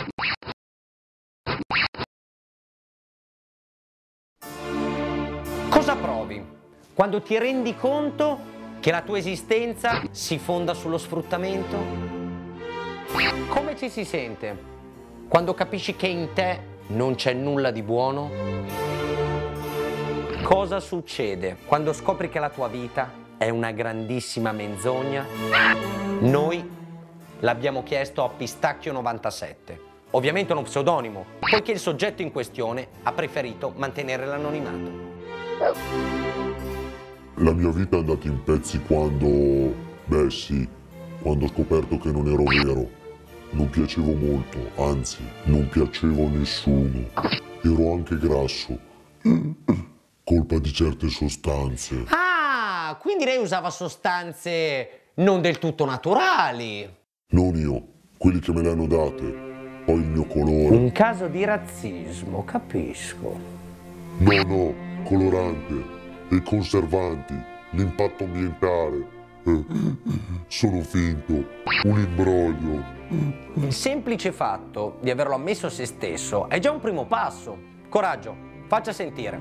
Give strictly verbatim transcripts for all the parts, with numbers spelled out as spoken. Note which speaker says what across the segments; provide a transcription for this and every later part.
Speaker 1: Cosa provi quando ti rendi conto che la tua esistenza si fonda sullo sfruttamento? Come ci si sente quando capisci che in te non c'è nulla di buono? Cosa succede quando scopri che la tua vita è una grandissima menzogna? Noi l'abbiamo chiesto a Pistacchio novantasette, ovviamente uno pseudonimo, poiché il soggetto in questione ha preferito mantenere l'anonimato.
Speaker 2: La mia vita è andata in pezzi quando... beh sì, quando ho scoperto che non ero vero. Non piacevo molto, anzi, non piacevo a nessuno. Ero anche grasso. Colpa di certe sostanze.
Speaker 1: Ah, quindi lei usava sostanze non del tutto naturali.
Speaker 2: Non io, quelli che me le hanno date. Poi il mio colore.
Speaker 1: Un caso di razzismo, capisco.
Speaker 2: No, no, colorante e conservanti, l'impatto ambientale. Eh, sono finto, un imbroglio.
Speaker 1: Il semplice fatto di averlo ammesso a se stesso è già un primo passo. Coraggio, faccia sentire.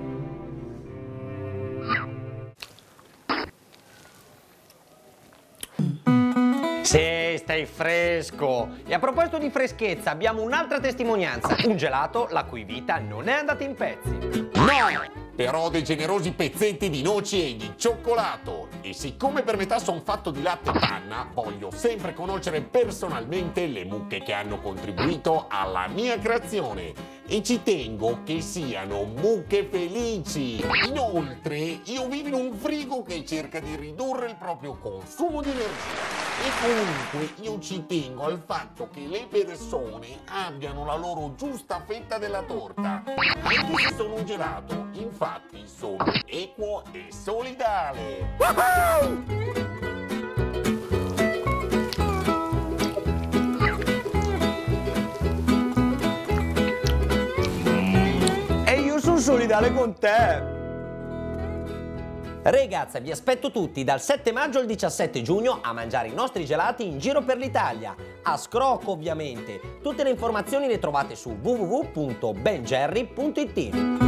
Speaker 1: Sì, stai fresco. E a proposito di freschezza, abbiamo un'altra testimonianza. Un gelato la cui vita non è andata in pezzi.
Speaker 3: No! Però ho dei generosi pezzetti di noci e di cioccolato. E siccome per metà sono fatto di latte e panna, voglio sempre conoscere personalmente le mucche che hanno contribuito alla mia creazione. E ci tengo che siano mucche felici. Inoltre, io vivo in un frigo che cerca di ridurre il proprio consumo di energia. E comunque io ci tengo al fatto che le persone abbiano la loro giusta fetta della torta. Anche se sono un gelato, infatti sono equo e solidale. Woohoo!
Speaker 1: Solidale con te. Ragazzi, vi aspetto tutti dal sette maggio al diciassette giugno a mangiare i nostri gelati in giro per l'Italia, a scrocco ovviamente. Tutte le informazioni le trovate su w w w punto ben jerry punto it.